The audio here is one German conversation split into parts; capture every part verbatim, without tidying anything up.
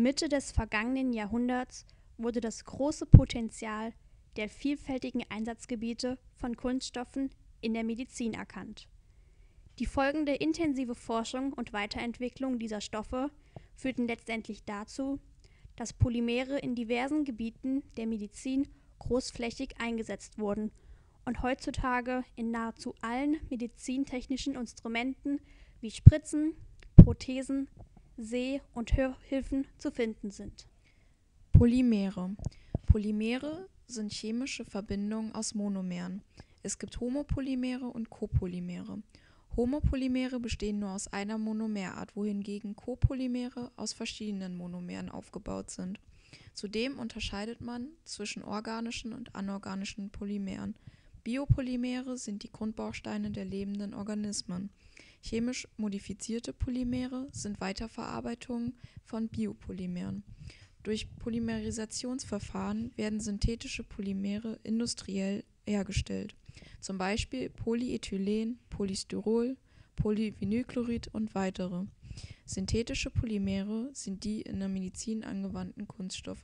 Mitte des vergangenen Jahrhunderts wurde das große Potenzial der vielfältigen Einsatzgebiete von Kunststoffen in der Medizin erkannt. Die folgende intensive Forschung und Weiterentwicklung dieser Stoffe führten letztendlich dazu, dass Polymere in diversen Gebieten der Medizin großflächig eingesetzt wurden und heutzutage in nahezu allen medizintechnischen Instrumenten wie Spritzen, Prothesen, Seh- und Hörhilfen zu finden sind. Polymere. Polymere sind chemische Verbindungen aus Monomeren. Es gibt Homopolymere und Copolymere. Homopolymere bestehen nur aus einer Monomerart, wohingegen Copolymere aus verschiedenen Monomeren aufgebaut sind. Zudem unterscheidet man zwischen organischen und anorganischen Polymeren. Biopolymere sind die Grundbausteine der lebenden Organismen. Chemisch modifizierte Polymere sind Weiterverarbeitungen von Biopolymeren. Durch Polymerisationsverfahren werden synthetische Polymere industriell hergestellt, zum Beispiel Polyethylen, Polystyrol, Polyvinylchlorid und weitere. Synthetische Polymere sind die in der Medizin angewandten Kunststoffe.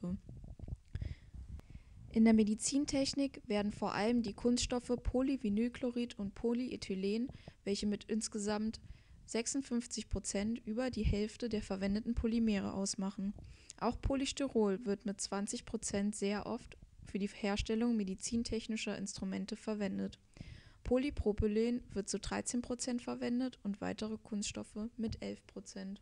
In der Medizintechnik werden vor allem die Kunststoffe Polyvinylchlorid und Polyethylen, welche mit insgesamt sechsundfünfzig Prozent über die Hälfte der verwendeten Polymere ausmachen. Auch Polystyrol wird mit zwanzig Prozent sehr oft für die Herstellung medizintechnischer Instrumente verwendet. Polypropylen wird zu dreizehn Prozent verwendet und weitere Kunststoffe mit elf Prozent.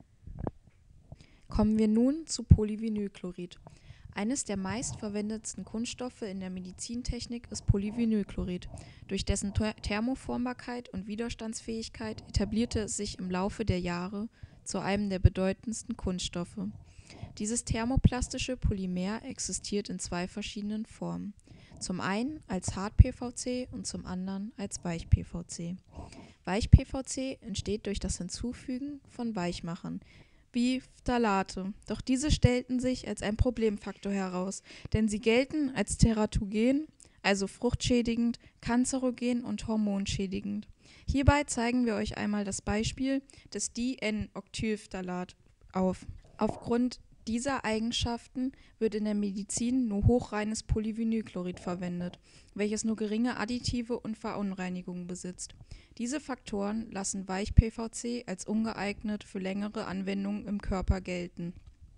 Kommen wir nun zu Polyvinylchlorid. Eines der meistverwendetsten Kunststoffe in der Medizintechnik ist Polyvinylchlorid. Durch dessen Thermoformbarkeit und Widerstandsfähigkeit etablierte es sich im Laufe der Jahre zu einem der bedeutendsten Kunststoffe. Dieses thermoplastische Polymer existiert in zwei verschiedenen Formen. Zum einen als Hart-P V C und zum anderen als Weich-P V C. Weich-P V C entsteht durch das Hinzufügen von Weichmachern, wie Phthalate. Doch diese stellten sich als ein Problemfaktor heraus, denn sie gelten als teratogen, also fruchtschädigend, kanzerogen und hormonschädigend. Hierbei zeigen wir euch einmal das Beispiel des Di-N-Octylphthalat auf. Aufgrund dieser Eigenschaften wird in der Medizin nur hochreines Polyvinylchlorid verwendet, welches nur geringe Additive und Verunreinigungen besitzt. Diese Faktoren lassen Weich-P V C als ungeeignet für längere Anwendungen im Körper gelten.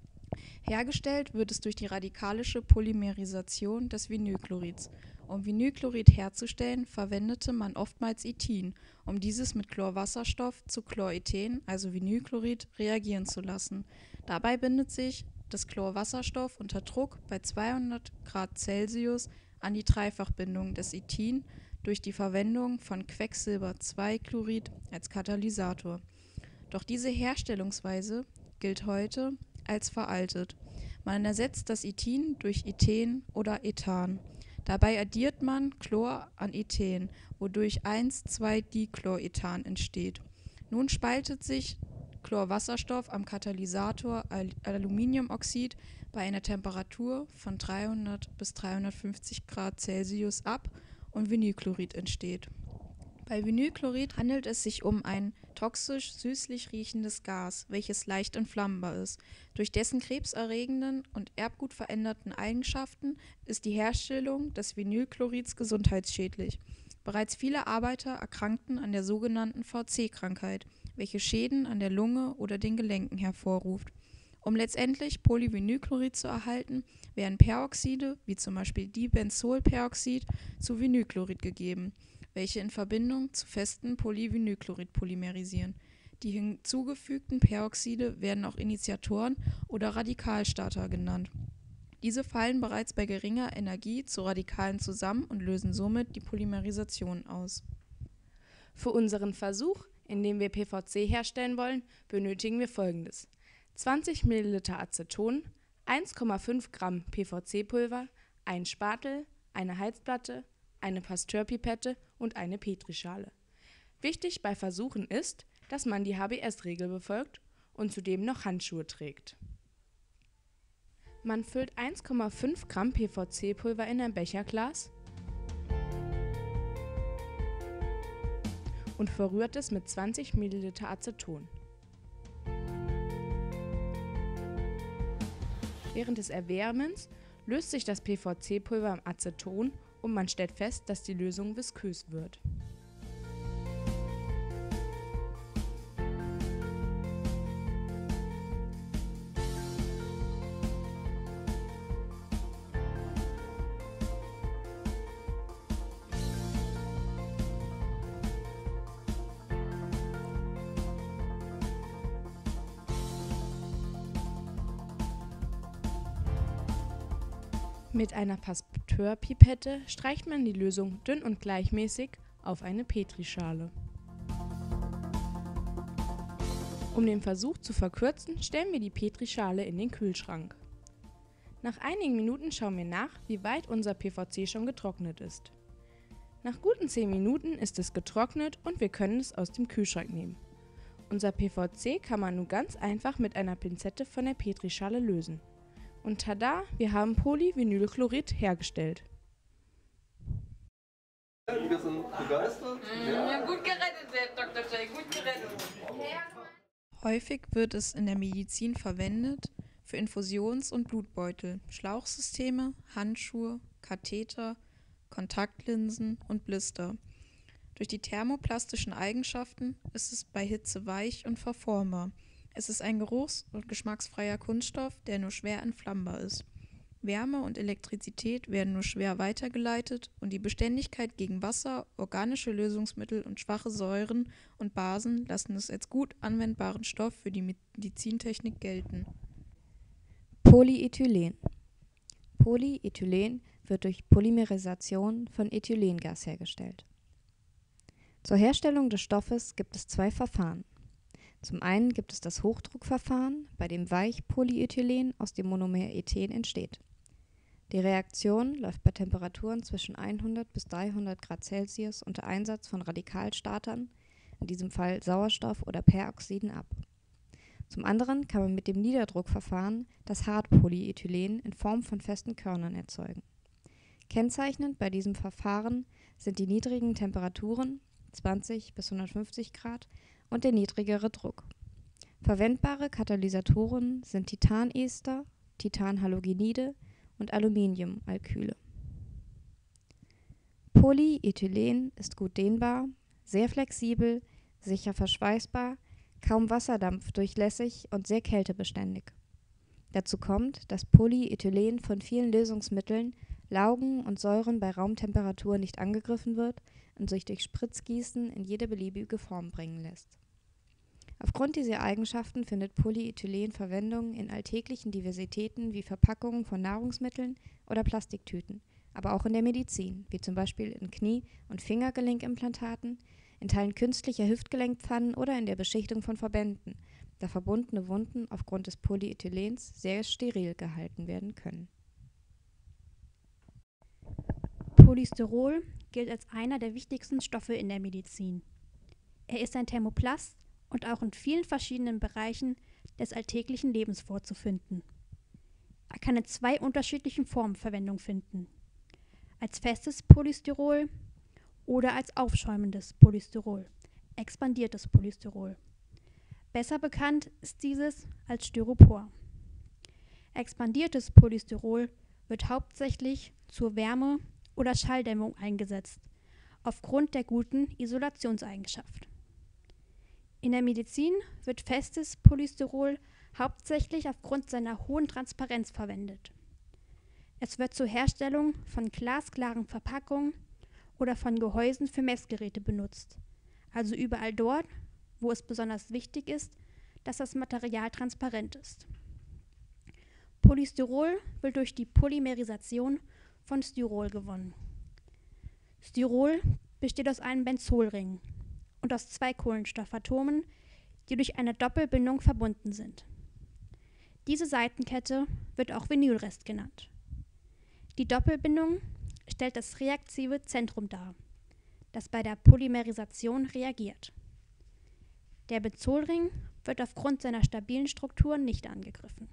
Hergestellt wird es durch die radikalische Polymerisation des Vinylchlorids. Um Vinylchlorid herzustellen, verwendete man oftmals Ethin, um dieses mit Chlorwasserstoff zu Chlorethen, also Vinylchlorid, reagieren zu lassen. Dabei bindet sich das Chlorwasserstoff unter Druck bei zweihundert Grad Celsius an die Dreifachbindung des Ethin durch die Verwendung von Quecksilber zwei Chlorid als Katalysator. Doch diese Herstellungsweise gilt heute als veraltet. Man ersetzt das Ethin durch Ethen oder Ethan. Dabei addiert man Chlor an Ethen, wodurch eins zwei Dichlorethan entsteht. Nun spaltet sich Chlorwasserstoff am Katalysator Al- Aluminiumoxid bei einer Temperatur von dreihundert bis dreihundertfünfzig Grad Celsius ab und Vinylchlorid entsteht. Bei Vinylchlorid handelt es sich um ein toxisch süßlich riechendes Gas, welches leicht entflammbar ist. Durch dessen krebserregenden und erbgutveränderten Eigenschaften ist die Herstellung des Vinylchlorids gesundheitsschädlich. Bereits viele Arbeiter erkrankten an der sogenannten V C-Krankheit, welche Schäden an der Lunge oder den Gelenken hervorruft. Um letztendlich Polyvinylchlorid zu erhalten, werden Peroxide, wie zum Beispiel Dibenzolperoxid, zu Vinylchlorid gegeben, welche in Verbindung zu festem Polyvinylchlorid polymerisieren. Die hinzugefügten Peroxide werden auch Initiatoren oder Radikalstarter genannt. Diese fallen bereits bei geringer Energie zu Radikalen zusammen und lösen somit die Polymerisation aus. Für unseren Versuch, in dem wir P V C herstellen wollen, benötigen wir folgendes: zwanzig Milliliter Aceton, eins Komma fünf Gramm P V C-Pulver, ein Spatel, eine Heizplatte, eine Pasteurpipette und eine Petrischale. Wichtig bei Versuchen ist, dass man die H B S-Regel befolgt und zudem noch Handschuhe trägt. Man füllt eins Komma fünf Gramm P V C-Pulver in ein Becherglas und verrührt es mit zwanzig Milliliter Aceton. Während des Erwärmens löst sich das P V C-Pulver im Aceton und man stellt fest, dass die Lösung viskös wird. Mit einer Pasteur-Pipette streicht man die Lösung dünn und gleichmäßig auf eine Petrischale. Um den Versuch zu verkürzen, stellen wir die Petrischale in den Kühlschrank. Nach einigen Minuten schauen wir nach, wie weit unser P V C schon getrocknet ist. Nach guten zehn Minuten ist es getrocknet und wir können es aus dem Kühlschrank nehmen. Unser P V C kann man nun ganz einfach mit einer Pinzette von der Petrischale lösen. Und tada, wir haben Polyvinylchlorid hergestellt. Wir sind begeistert. Ja, gut gerettet, Doktor J, gut gerettet. Häufig wird es in der Medizin verwendet für Infusions- und Blutbeutel, Schlauchsysteme, Handschuhe, Katheter, Kontaktlinsen und Blister. Durch die thermoplastischen Eigenschaften ist es bei Hitze weich und verformbar. Es ist ein geruchs- und geschmacksfreier Kunststoff, der nur schwer entflammbar ist. Wärme und Elektrizität werden nur schwer weitergeleitet und die Beständigkeit gegen Wasser, organische Lösungsmittel und schwache Säuren und Basen lassen es als gut anwendbaren Stoff für die Medizintechnik gelten. Polyethylen. Polyethylen wird durch Polymerisation von Ethylengas hergestellt. Zur Herstellung des Stoffes gibt es zwei Verfahren. Zum einen gibt es das Hochdruckverfahren, bei dem Weichpolyethylen aus dem Monomer Ethen entsteht. Die Reaktion läuft bei Temperaturen zwischen hundert bis dreihundert Grad Celsius unter Einsatz von Radikalstartern, in diesem Fall Sauerstoff oder Peroxiden, ab. Zum anderen kann man mit dem Niederdruckverfahren das Hartpolyethylen in Form von festen Körnern erzeugen. Kennzeichnend bei diesem Verfahren sind die niedrigen Temperaturen, zwanzig bis hundertfünfzig Grad, und der niedrigere Druck. Verwendbare Katalysatoren sind Titanester, Titanhalogenide und Aluminiumalkyle. Polyethylen ist gut dehnbar, sehr flexibel, sicher verschweißbar, kaum wasserdampfdurchlässig und sehr kältebeständig. Dazu kommt, dass Polyethylen von vielen Lösungsmitteln, Laugen und Säuren bei Raumtemperatur nicht angegriffen wird und sich durch Spritzgießen in jede beliebige Form bringen lässt. Aufgrund dieser Eigenschaften findet Polyethylen Verwendung in alltäglichen Diversitäten wie Verpackungen von Nahrungsmitteln oder Plastiktüten, aber auch in der Medizin, wie zum Beispiel in Knie- und Fingergelenkimplantaten, in Teilen künstlicher Hüftgelenkpfannen oder in der Beschichtung von Verbänden, da verbundene Wunden aufgrund des Polyethylens sehr steril gehalten werden können. Polystyrol gilt als einer der wichtigsten Stoffe in der Medizin. Er ist ein Thermoplast und auch in vielen verschiedenen Bereichen des alltäglichen Lebens vorzufinden. Er kann in zwei unterschiedlichen Formen Verwendung finden: als festes Polystyrol oder als aufschäumendes Polystyrol, expandiertes Polystyrol. Besser bekannt ist dieses als Styropor. Expandiertes Polystyrol wird hauptsächlich zur Wärme- oder Schalldämmung eingesetzt, aufgrund der guten Isolationseigenschaft. In der Medizin wird festes Polystyrol hauptsächlich aufgrund seiner hohen Transparenz verwendet. Es wird zur Herstellung von glasklaren Verpackungen oder von Gehäusen für Messgeräte benutzt, also überall dort, wo es besonders wichtig ist, dass das Material transparent ist. Polystyrol wird durch die Polymerisation von Styrol gewonnen. Styrol besteht aus einem Benzolring und aus zwei Kohlenstoffatomen, die durch eine Doppelbindung verbunden sind. Diese Seitenkette wird auch Vinylrest genannt. Die Doppelbindung stellt das reaktive Zentrum dar, das bei der Polymerisation reagiert. Der Benzolring wird aufgrund seiner stabilen Struktur nicht angegriffen.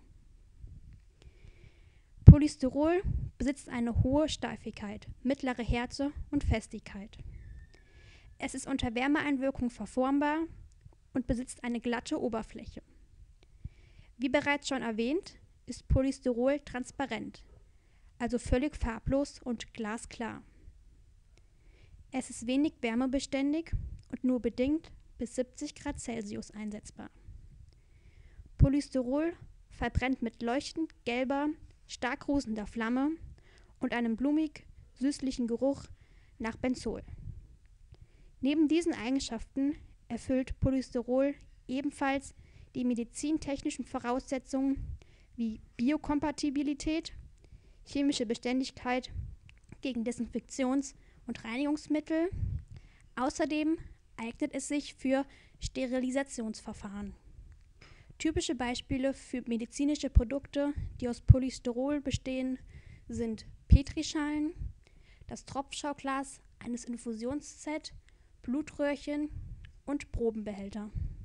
Polystyrol besitzt eine hohe Steifigkeit, mittlere Härte und Festigkeit. Es ist unter Wärmeeinwirkung verformbar und besitzt eine glatte Oberfläche. Wie bereits schon erwähnt, ist Polystyrol transparent, also völlig farblos und glasklar. Es ist wenig wärmebeständig und nur bedingt bis siebzig Grad Celsius einsetzbar. Polystyrol verbrennt mit leuchtend gelber, stark rußender Flamme und einem blumig-süßlichen Geruch nach Benzol. Neben diesen Eigenschaften erfüllt Polystyrol ebenfalls die medizintechnischen Voraussetzungen wie Biokompatibilität, chemische Beständigkeit gegen Desinfektions- und Reinigungsmittel. Außerdem eignet es sich für Sterilisationsverfahren. Typische Beispiele für medizinische Produkte, die aus Polystyrol bestehen, sind Petrischalen, das Tropfschauglas eines Infusionssets, Blutröhrchen und Probenbehälter.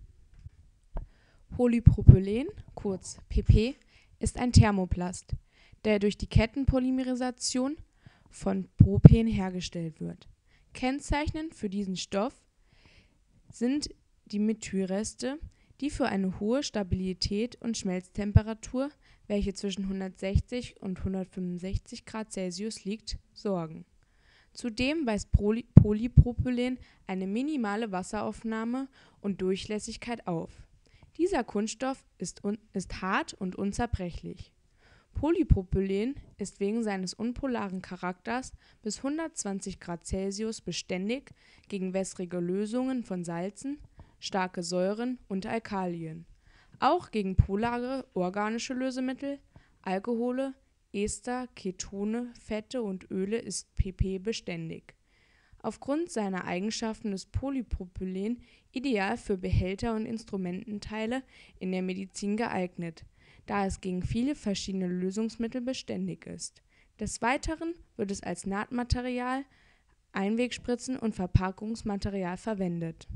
Polypropylen, kurz P P, ist ein Thermoplast, der durch die Kettenpolymerisation von Propen hergestellt wird. Kennzeichnend für diesen Stoff sind die Methylreste, die für eine hohe Stabilität und Schmelztemperatur, welche zwischen hundertsechzig und hundertfünfundsechzig Grad Celsius liegt, sorgen. Zudem weist Poly Polypropylen eine minimale Wasseraufnahme und Durchlässigkeit auf. Dieser Kunststoff ist, ist hart und unzerbrechlich. Polypropylen ist wegen seines unpolaren Charakters bis hundertzwanzig Grad Celsius beständig gegen wässrige Lösungen von Salzen, starke Säuren und Alkalien. Auch gegen polare organische Lösemittel, Alkohole, Ester, Ketone, Fette und Öle ist P P beständig. Aufgrund seiner Eigenschaften ist Polypropylen ideal für Behälter und Instrumententeile in der Medizin geeignet, da es gegen viele verschiedene Lösungsmittel beständig ist. Des Weiteren wird es als Nahtmaterial, Einwegspritzen und Verpackungsmaterial verwendet.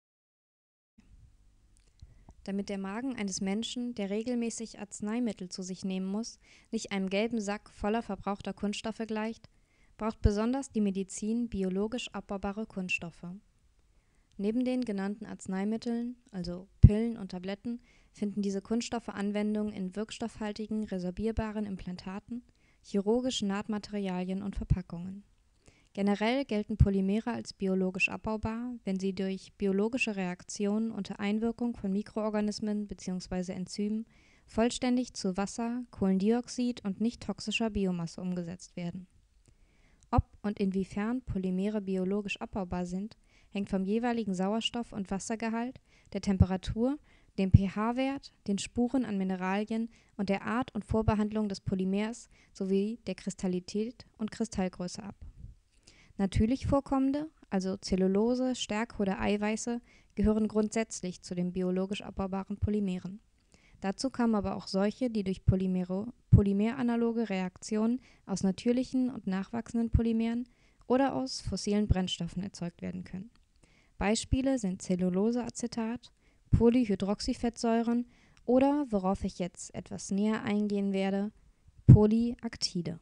Damit der Magen eines Menschen, der regelmäßig Arzneimittel zu sich nehmen muss, nicht einem gelben Sack voller verbrauchter Kunststoffe gleicht, braucht besonders die Medizin biologisch abbaubare Kunststoffe. Neben den genannten Arzneimitteln, also Pillen und Tabletten, finden diese Kunststoffe Anwendung in wirkstoffhaltigen, resorbierbaren Implantaten, chirurgischen Nahtmaterialien und Verpackungen. Generell gelten Polymere als biologisch abbaubar, wenn sie durch biologische Reaktionen unter Einwirkung von Mikroorganismen bzw. Enzymen vollständig zu Wasser, Kohlendioxid und nicht toxischer Biomasse umgesetzt werden. Ob und inwiefern Polymere biologisch abbaubar sind, hängt vom jeweiligen Sauerstoff- und Wassergehalt, der Temperatur, dem pH-Wert, den Spuren an Mineralien und der Art und Vorbehandlung des Polymers sowie der Kristallität und Kristallgröße ab. Natürlich vorkommende, also Zellulose, Stärke oder Eiweiße, gehören grundsätzlich zu den biologisch abbaubaren Polymeren. Dazu kamen aber auch solche, die durch Polymero, polymeranaloge Reaktionen aus natürlichen und nachwachsenden Polymeren oder aus fossilen Brennstoffen erzeugt werden können. Beispiele sind Zelluloseacetat, Polyhydroxyfettsäuren oder, worauf ich jetzt etwas näher eingehen werde, Polyaktide.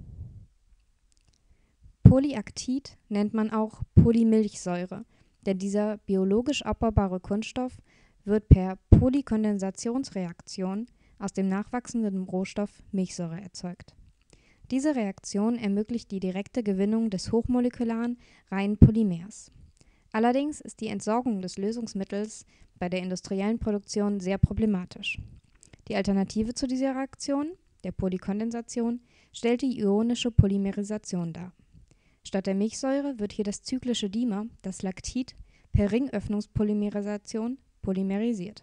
Polyaktid nennt man auch Polymilchsäure, denn dieser biologisch abbaubare Kunststoff wird per Polykondensationsreaktion aus dem nachwachsenden Rohstoff Milchsäure erzeugt. Diese Reaktion ermöglicht die direkte Gewinnung des hochmolekularen, reinen Polymers. Allerdings ist die Entsorgung des Lösungsmittels bei der industriellen Produktion sehr problematisch. Die Alternative zu dieser Reaktion, der Polykondensation, stellt die ionische Polymerisation dar. Statt der Milchsäure wird hier das zyklische Dimer, das Lactid, per Ringöffnungspolymerisation polymerisiert.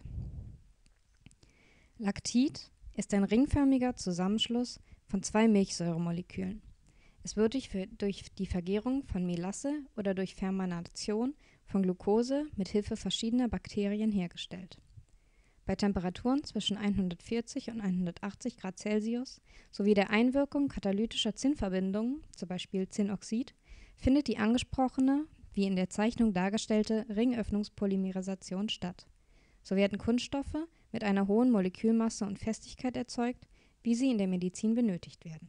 Lactid ist ein ringförmiger Zusammenschluss von zwei Milchsäuremolekülen. Es wird durch, durch die Vergärung von Melasse oder durch Fermentation von Glucose mit Hilfe verschiedener Bakterien hergestellt. Bei Temperaturen zwischen hundertvierzig und hundertachtzig Grad Celsius sowie der Einwirkung katalytischer Zinnverbindungen, zum Beispiel Zinnoxid, findet die angesprochene, wie in der Zeichnung dargestellte Ringöffnungspolymerisation statt. So werden Kunststoffe mit einer hohen Molekülmasse und Festigkeit erzeugt, wie sie in der Medizin benötigt werden.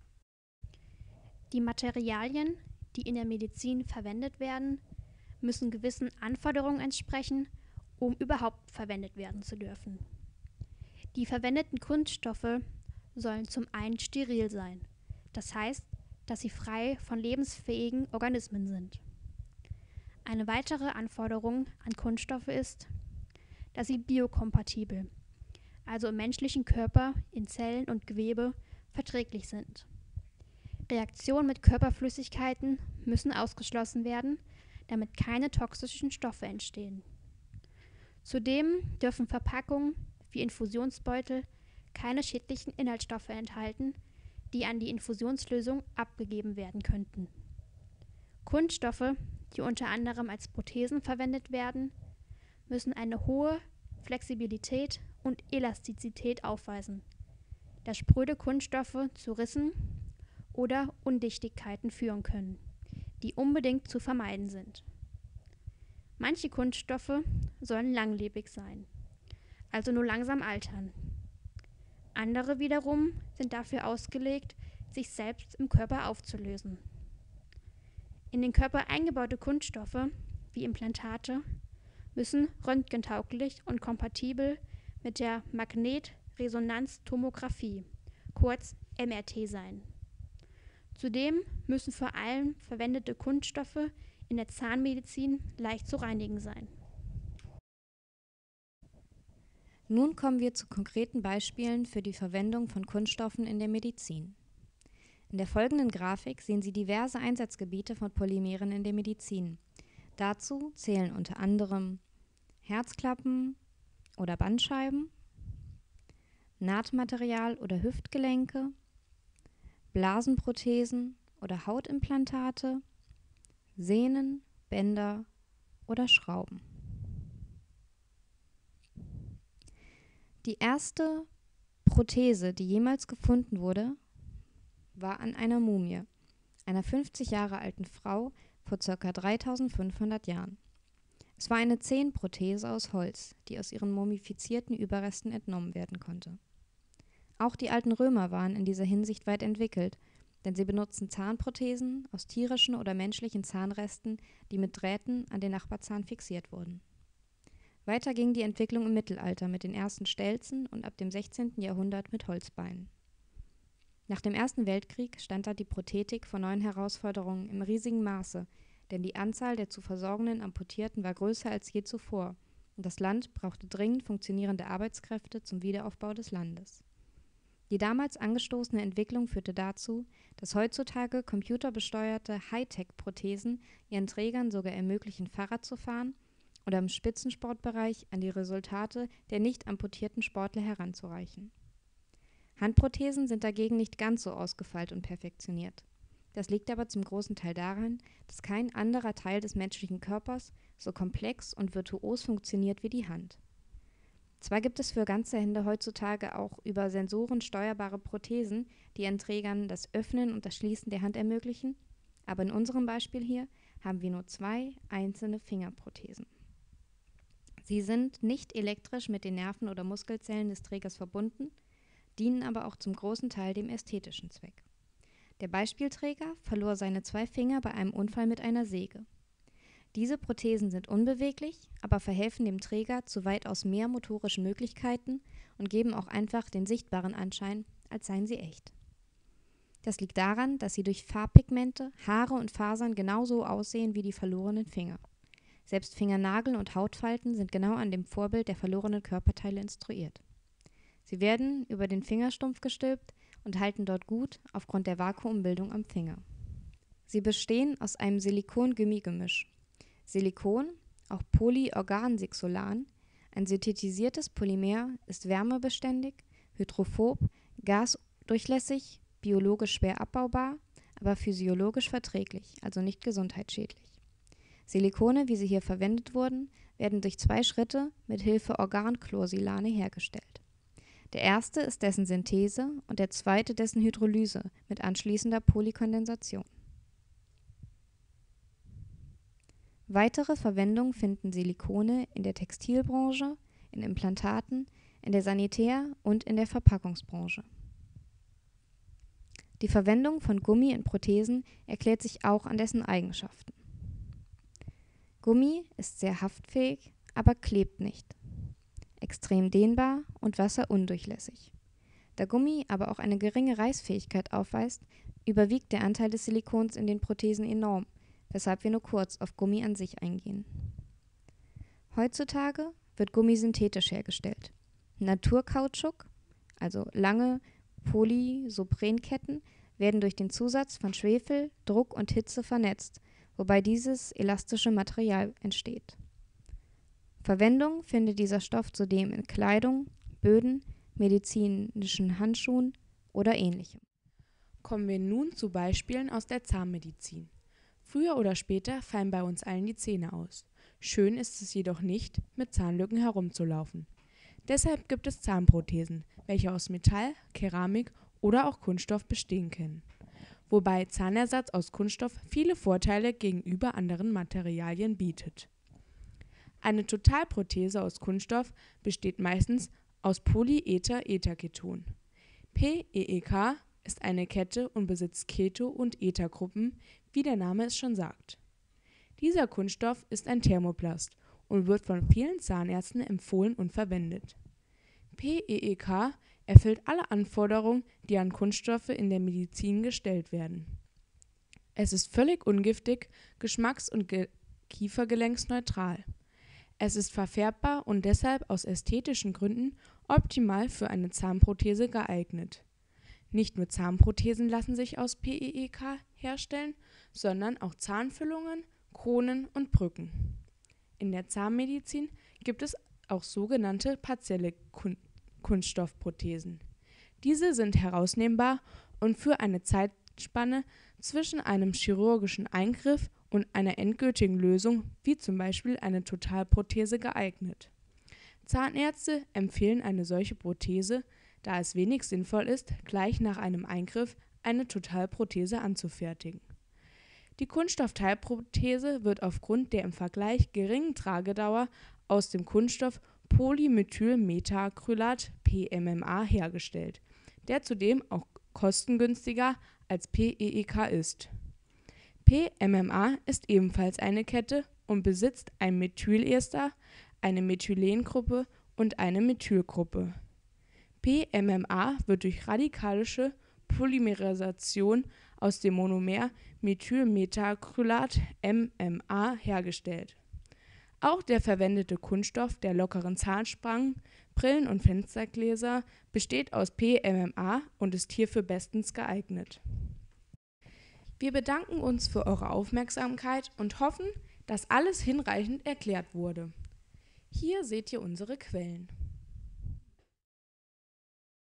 Die Materialien, die in der Medizin verwendet werden, müssen gewissen Anforderungen entsprechen, um überhaupt verwendet werden zu dürfen. Die verwendeten Kunststoffe sollen zum einen steril sein, das heißt, dass sie frei von lebensfähigen Organismen sind. Eine weitere Anforderung an Kunststoffe ist, dass sie biokompatibel, also im menschlichen Körper, in Zellen und Gewebe, verträglich sind. Reaktionen mit Körperflüssigkeiten müssen ausgeschlossen werden, damit keine toxischen Stoffe entstehen. Zudem dürfen Verpackungen wie Infusionsbeutel keine schädlichen Inhaltsstoffe enthalten, die an die Infusionslösung abgegeben werden könnten. Kunststoffe, die unter anderem als Prothesen verwendet werden, müssen eine hohe Flexibilität und Elastizität aufweisen, da spröde Kunststoffe zu Rissen oder Undichtigkeiten führen können, die unbedingt zu vermeiden sind. Manche Kunststoffe sollen langlebig sein, also nur langsam altern. Andere wiederum sind dafür ausgelegt, sich selbst im Körper aufzulösen. In den Körper eingebaute Kunststoffe, wie Implantate, müssen röntgentauglich und kompatibel mit der Magnetresonanztomographie, kurz M R T, sein. Zudem müssen vor allem verwendete Kunststoffe in der Zahnmedizin leicht zu reinigen sein. Nun kommen wir zu konkreten Beispielen für die Verwendung von Kunststoffen in der Medizin. In der folgenden Grafik sehen Sie diverse Einsatzgebiete von Polymeren in der Medizin. Dazu zählen unter anderem Herzklappen oder Bandscheiben, Nahtmaterial oder Hüftgelenke, Blasenprothesen oder Hautimplantate, Sehnen, Bänder oder Schrauben. Die erste Prothese, die jemals gefunden wurde, war an einer Mumie, einer fünfzig Jahre alten Frau vor ca. dreitausendfünfhundert Jahren. Es war eine Zehenprothese aus Holz, die aus ihren mumifizierten Überresten entnommen werden konnte. Auch die alten Römer waren in dieser Hinsicht weit entwickelt, denn sie benutzten Zahnprothesen aus tierischen oder menschlichen Zahnresten, die mit Drähten an den Nachbarzahn fixiert wurden. Weiter ging die Entwicklung im Mittelalter mit den ersten Stelzen und ab dem sechzehnten Jahrhundert mit Holzbeinen. Nach dem Ersten Weltkrieg stand da die Prothetik vor neuen Herausforderungen im riesigen Maße, denn die Anzahl der zu versorgenden Amputierten war größer als je zuvor und das Land brauchte dringend funktionierende Arbeitskräfte zum Wiederaufbau des Landes. Die damals angestoßene Entwicklung führte dazu, dass heutzutage computerbesteuerte Hightech-Prothesen ihren Trägern sogar ermöglichen, Fahrrad zu fahren oder im Spitzensportbereich an die Resultate der nicht amputierten Sportler heranzureichen. Handprothesen sind dagegen nicht ganz so ausgefeilt und perfektioniert. Das liegt aber zum großen Teil daran, dass kein anderer Teil des menschlichen Körpers so komplex und virtuos funktioniert wie die Hand. Zwar gibt es für ganze Hände heutzutage auch über Sensoren steuerbare Prothesen, die ihren Trägern das Öffnen und das Schließen der Hand ermöglichen, aber in unserem Beispiel hier haben wir nur zwei einzelne Fingerprothesen. Sie sind nicht elektrisch mit den Nerven oder Muskelzellen des Trägers verbunden, dienen aber auch zum großen Teil dem ästhetischen Zweck. Der Beispielträger verlor seine zwei Finger bei einem Unfall mit einer Säge. Diese Prothesen sind unbeweglich, aber verhelfen dem Träger zu weitaus mehr motorischen Möglichkeiten und geben auch einfach den sichtbaren Anschein, als seien sie echt. Das liegt daran, dass sie durch Farbpigmente, Haare und Fasern genauso aussehen wie die verlorenen Finger. Selbst Fingernagel und Hautfalten sind genau an dem Vorbild der verlorenen Körperteile instruiert. Sie werden über den Fingerstumpf gestülpt und halten dort gut aufgrund der Vakuumbildung am Finger. Sie bestehen aus einem Silikon-Gummi-Gemisch. Silikon, auch Polyorgansixolan, ein synthetisiertes Polymer, ist wärmebeständig, hydrophob, gasdurchlässig, biologisch schwer abbaubar, aber physiologisch verträglich, also nicht gesundheitsschädlich. Silikone, wie sie hier verwendet wurden, werden durch zwei Schritte mit Hilfe Organchlorsilane hergestellt. Der erste ist dessen Synthese und der zweite dessen Hydrolyse mit anschließender Polykondensation. Weitere Verwendung finden Silikone in der Textilbranche, in Implantaten, in der Sanitär- und in der Verpackungsbranche. Die Verwendung von Gummi in Prothesen erklärt sich auch an dessen Eigenschaften. Gummi ist sehr haftfähig, aber klebt nicht. extrem dehnbar und wasserundurchlässig. Da Gummi aber auch eine geringe Reißfähigkeit aufweist, überwiegt der Anteil des Silikons in den Prothesen enorm, weshalb wir nur kurz auf Gummi an sich eingehen. Heutzutage wird Gummi synthetisch hergestellt. Naturkautschuk, also lange Polysoprenketten, werden durch den Zusatz von Schwefel, Druck und Hitze vernetzt, wobei dieses elastische Material entsteht. Verwendung findet dieser Stoff zudem in Kleidung, Böden, medizinischen Handschuhen oder ähnlichem. Kommen wir nun zu Beispielen aus der Zahnmedizin. Früher oder später fallen bei uns allen die Zähne aus. Schön ist es jedoch nicht, mit Zahnlücken herumzulaufen. Deshalb gibt es Zahnprothesen, welche aus Metall, Keramik oder auch Kunststoff bestehen können. Wobei Zahnersatz aus Kunststoff viele Vorteile gegenüber anderen Materialien bietet. Eine Totalprothese aus Kunststoff besteht meistens aus Polyether-Etherketon. P E E K ist eine Kette und besitzt Keto- und Ethergruppen, wie der Name es schon sagt. Dieser Kunststoff ist ein Thermoplast und wird von vielen Zahnärzten empfohlen und verwendet. P E E K erfüllt alle Anforderungen, die an Kunststoffe in der Medizin gestellt werden. Es ist völlig ungiftig, geschmacks- und ge- kiefergelenksneutral. Es ist verfärbbar und deshalb aus ästhetischen Gründen optimal für eine Zahnprothese geeignet. Nicht nur Zahnprothesen lassen sich aus P E E K herstellen, sondern auch Zahnfüllungen, Kronen und Brücken. In der Zahnmedizin gibt es auch sogenannte partielle Kun- Kunststoffprothesen. Diese sind herausnehmbar und für eine Zeitspanne zwischen einem chirurgischen Eingriff und einer endgültigen Lösung, wie zum Beispiel eine Totalprothese, geeignet. Zahnärzte empfehlen eine solche Prothese, da es wenig sinnvoll ist, gleich nach einem Eingriff eine Totalprothese anzufertigen. Die Kunststoffteilprothese wird aufgrund der im Vergleich geringen Tragedauer aus dem Kunststoff Polymethylmetacrylat P M M A hergestellt, der zudem auch kostengünstiger als P E E K ist. P M M A ist ebenfalls eine Kette und besitzt ein Methylester, eine Methylengruppe und eine Methylgruppe. P M M A wird durch radikalische Polymerisation aus dem Monomer Methylmetacrylat M M A hergestellt. Auch der verwendete Kunststoff der lockeren Zahnspangen, Brillen und Fenstergläser besteht aus P M M A und ist hierfür bestens geeignet. Wir bedanken uns für eure Aufmerksamkeit und hoffen, dass alles hinreichend erklärt wurde. Hier seht ihr unsere Quellen.